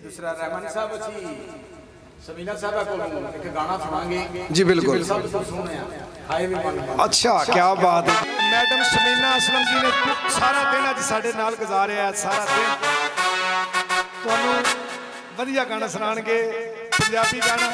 दूसरा रहमान साहब अच्छी समीना साहब को एक गाना सुनाएंगे जी बिल्कुल। अच्छा क्या बात है। मैडम शमीना असलम जी ने सारा दिन अज साडे नाल गुजारिया, सारा दिन तुहानू वधिया गाना सुनाएंगे, पंजाबी गाना।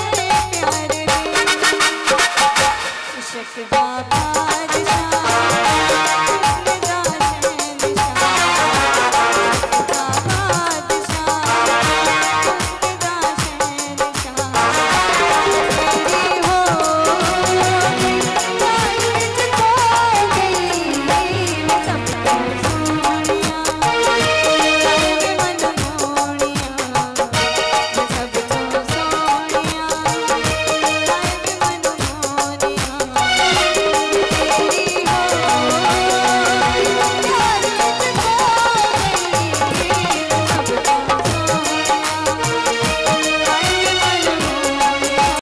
बाबा